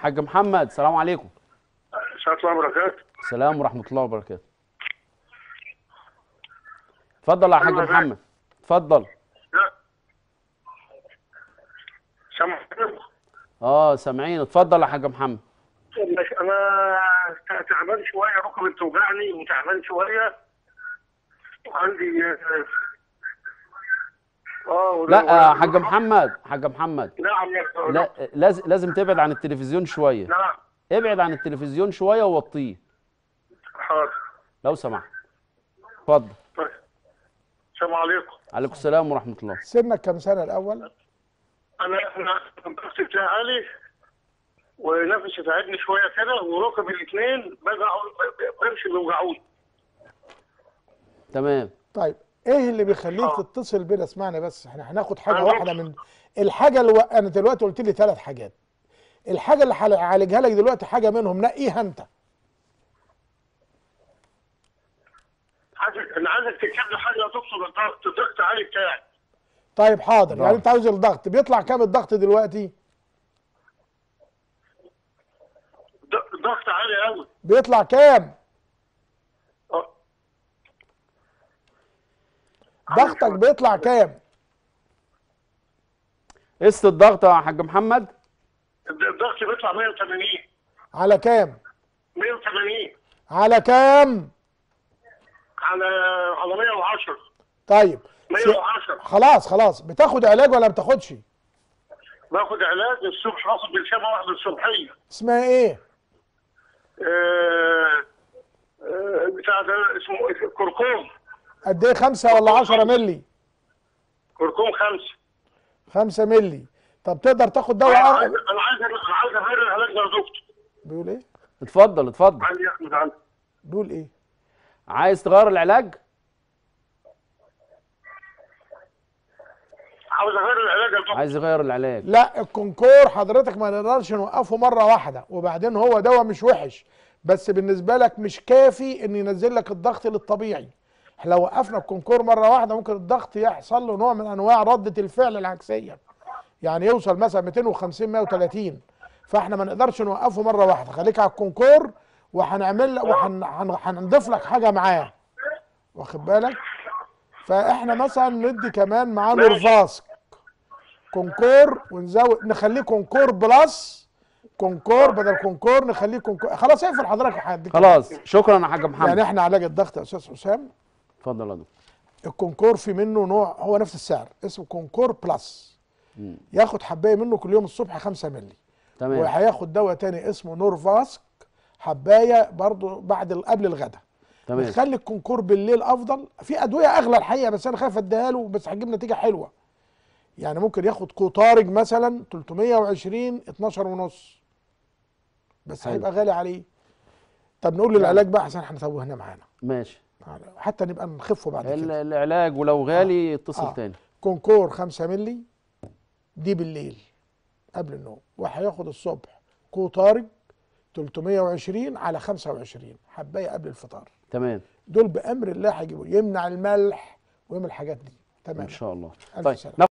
حاج محمد السلام عليكم. السلام الله وبركاته. السلام ورحمة الله وبركاته. اتفضل يا حاج محمد، اتفضل. لا سامعين؟ سامعين، اتفضل يا حاج محمد. انا تعبان شويه، ركبي بتوجعني وتعبان شويه وعندي لا يا حاج محمد، حاج محمد. نعم. لا لازم تبعد عن التلفزيون شوية. نعم. ابعد عن التلفزيون شوية ووطيه حاضر لو سمحت. اتفضل. طيب. السلام عليكم. عليكم السلام ورحمة الله. سنك كام سنة الأول؟ أنا الضغط بتاعي عالي ونفسي تعبني شوية كده وركبي الاثنين بمشي بيوجعوني. تمام. طيب إيه اللي بيخليك تتصل بينا؟ اسمعني بس، إحنا هناخد حاجة أنا واحدة من الحاجة اللي أنا دلوقتي قلت لي 3 حاجات. الحاجة اللي هعالجها لك دلوقتي حاجة منهم، نقيها أنت. أنا عايزك تكتب لي حاجة تقصد الضغط عالي بتاعي. طيب حاضر. يعني أنت عاوز الضغط، بيطلع كام الضغط دلوقتي؟ ضغط عالي قوي. بيطلع كام؟ ضغطك بيطلع كام؟ قست الضغط يا حاج محمد؟ الضغط بيطلع 180. على كام؟ 180. على كام؟ على 110. طيب 110. خلاص. بتاخد علاج ولا ما بتاخدش؟ باخد علاج الصبح، باخد برشامه واحده الصبحيه. اسمها ايه؟ بتاع ده اسمه كركم. قد ايه، 5 ولا 10 مللي؟ كركم 5. 5 مللي. طب تقدر تاخد دواء؟ انا عايز اغير العلاج ده يا دكتور. بيقول ايه؟ اتفضل. علي احمد علي. بيقول ايه؟ عايز تغير العلاج؟ عاوز اغير العلاج يا دكتور. عايز يغير العلاج. لا، الكونكور حضرتك ما نقدرش نوقفه مره واحده، وبعدين هو دواء مش وحش، بس بالنسبه لك مش كافي ان ينزل لك الضغط للطبيعي. احنا لو وقفنا الكونكور مره واحده ممكن الضغط يحصل له نوع من انواع رده الفعل العكسيه، يعني يوصل مثلا 250 130. فاحنا ما نقدرش نوقفه مره واحده. خليك على الكونكور وهنعمل لك وهنضيف لك حاجه معاه، واخد بالك؟ فاحنا مثلا ندي كمان معاه نورفاسك كونكور، ونزود نخليه كونكور بلس. كونكور بدل كونكور نخليه كونكور. خلاص اقفل حضرتك وهديك. خلاص شكرا يا حاج محمد. يعني احنا علاج الضغط يا استاذ حسام، اتفضل يا دكتور. الكونكور في منه نوع هو نفس السعر، اسمه كونكور بلس. ياخد حبايه منه كل يوم الصبح 5 مللي. تمام. وهياخد دواء تاني اسمه نورفاسك حبايه برضو قبل الغداء. تمام. نخلي الكونكور بالليل افضل. في ادويه اغلى الحقيقه بس انا خايف اديها له، بس هتجيب نتيجه حلوه. يعني ممكن ياخد كوتارج مثلا 320 12 ونص، بس هيبقى غالي عليه. طب نقول له العلاج بقى عشان احنا توهنا معانا. ماشي. حتى نبقى نخفه بعد كده. العلاج ولو غالي اتصل تاني. كونكور 5 مللي دي بالليل قبل النوم، وهياخد الصبح كوتارج 320 على 25 حبايه قبل الفطار. تمام. دول بامر الله هيجيبوا، يمنع الملح ويعمل الحاجات دي. تمام ان شاء الله. طيب.